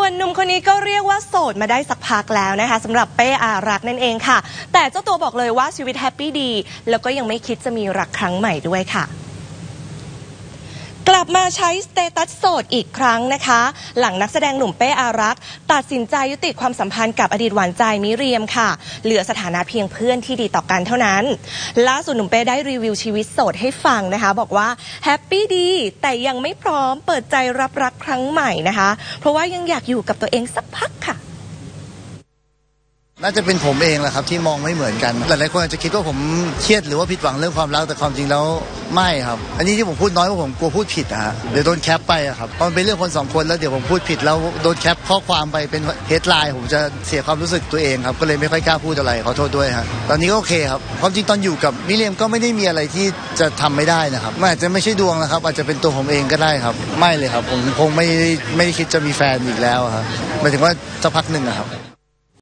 วนหนุ่มคนนี้ก็เรียกว่าโสดมาได้สักพักแล้วนะคะสำหรับเป้อารักษ์นั่นเองค่ะแต่เจ้าตัวบอกเลยว่าชีวิตแฮปปี้ดีแล้วก็ยังไม่คิดจะมีรักครั้งใหม่ด้วยค่ะกลับมาใช้สเตตัสโสดอีกครั้งนะคะหลังนักแสดงหนุ่มเป้อารักษ์ตัดสินใจยุติความสัมพันธ์กับอดีตหวานใจมิเรียมค่ะเหลือสถานะเพียงเพื่อนที่ดีต่อกันเท่านั้นล่าสุดหนุ่มเป้ได้รีวิวชีวิตโสดให้ฟังนะคะบอกว่าแฮปปี้ดีแต่ยังไม่พร้อมเปิดใจรับรักครั้งใหม่นะคะเพราะว่ายังอยากอยู่กับตัวเองสักพักค่ะน่าจะเป็นผมเองแหละครับที่มองไม่เหมือนกันหลายๆคนอาจจะคิดว่าผมเครียดหรือว่าผิดหวังเรื่องความรักแต่ความจริงแล้วไม่ครับอันนี้ที่ผมพูดน้อยเพราะผมกลัวพูดผิดนะฮะเดี๋ยวโดนแคปไปอะครับเพราะมันเป็นเรื่องคนสองคนแล้วเดี๋ยวผมพูดผิดแล้วโดนแคปข้อความไปเป็นเฮดไลน์ผมจะเสียความรู้สึกตัวเองครับก็เลยไม่ค่อยกล้าพูดอะไรขอโทษด้วยฮะตอนนี้ก็โอเคครับความจริงตอนอยู่กับมิเรียมก็ไม่ได้มีอะไรที่จะทำไม่ได้นะครับมันอาจจะไม่ใช่ดวงนะครับอาจจะเป็นตัวผมเองก็ได้ครับไม่เลยครับผมคงไม่คิดจะมีแฟนอีกแล้วครับหมายถึงว่าสักพักหนึ่งครับ